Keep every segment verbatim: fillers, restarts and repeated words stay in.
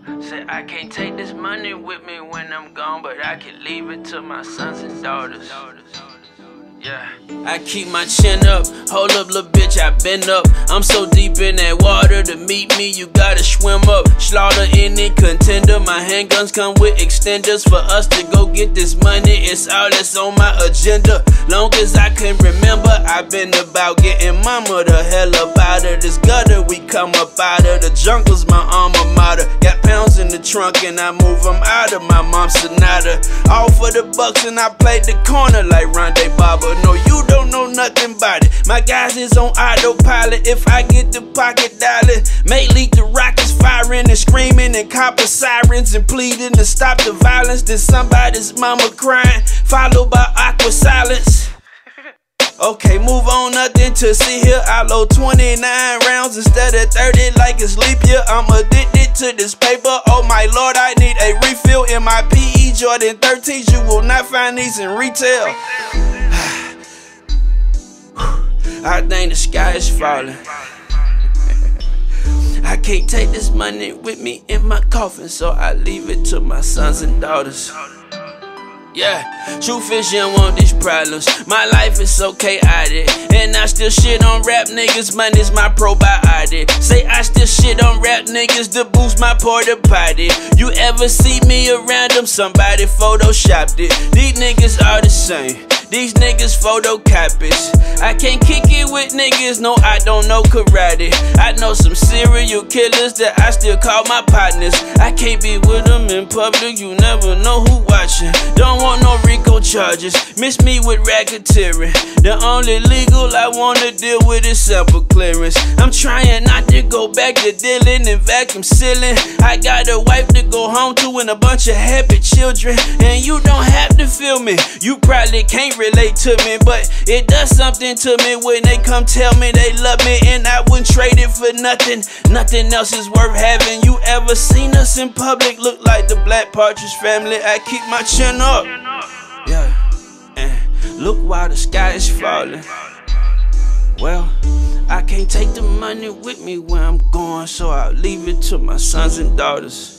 Said I can't take this money with me when I'm gone, but I can leave it to my sons and daughters. Yeah. I keep my chin up, hold up little bitch, I been up. I'm so deep in that water, to meet me you gotta swim up. Slaughter any contender, my handguns come with extenders. For us to go get this money, it's all that's on my agenda. Long as I can remember, I've been about getting mama the hell up out of this gutter. We come up out of the jungle's my alma mater. Got pounds in the trunk and I move them out of my mom's Sonata. All for the bucks and I played the corner like Rondé Barber. No, you don't know nothing about it. My guys is on autopilot. If I get the pocket dollar, may lead to rockets firing and screaming and copper sirens and pleading to stop the violence. Then somebody's mama crying, followed by awkward silence. Okay, move on, nothing to see here. I load twenty-nine rounds instead of thirty like it's leap year. I'm addicted to this paper. Oh my lord, I need a refill in my P E Jordan thirteens. You will not find these in retail. I think the sky is falling. I can't take this money with me in my coffin, so I leave it to my sons and daughters. Yeah, truth is you don't want these problems. My life is so chaotic, and I still shit on rap niggas. Money's my probiotic. Say I still shit on rap niggas to boost my porta potty. You ever see me around them? Somebody photoshopped it. These niggas are the same. These niggas photocopies. I can't kick it with niggas, no I don't know karate. I know some serial killers that I still call my partners. I can't be with them in public, you never know who watching. Don't want no RICO charges, miss me with racketeering. The only legal I wanna deal with is sample clearance. I'm trying not to go back to dealing and vacuum sealing. I got a wife to go home to and a bunch of happy children. And you don't have to feel me, you probably can't relate to me, but it does something to me when they come tell me they love me, and I wouldn't trade it for nothing. Nothing else is worth having. You ever seen us in public look like the Black Partridge Family? I keep my chin up, yeah, and look while the sky is falling. Well, I can't take the money with me where I'm going, so I'll leave it to my sons and daughters.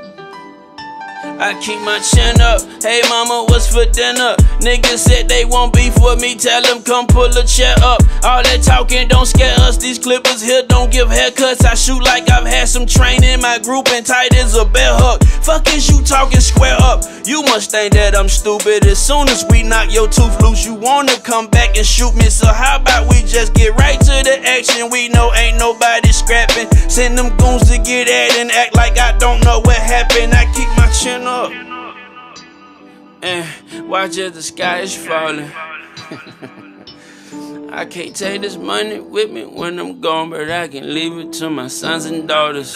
I keep my chin up. Hey mama, what's for dinner? Niggas said they won't beef with me, tell them come pull a chair up. All that talking don't scare us, these clippers here don't give haircuts. I shoot like I've had some training, my group and tight as a bear hug. Fuck is you talking square up? You must think that I'm stupid. As soon as we knock your tooth loose, you wanna come back and shoot me. So how about we just get right to the action? We know ain't nobody scrapping. Send them goons to get at and act like I don't know what happened. I keep my chin up and watch as the sky is falling. I can't take this money with me when I'm gone, but I can leave it to my sons and daughters.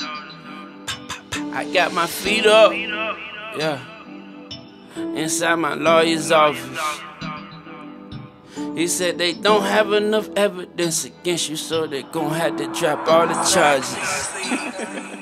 I got my feet up, yeah, inside my lawyer's office. He said they don't have enough evidence against you, so they gon' have to drop all the charges.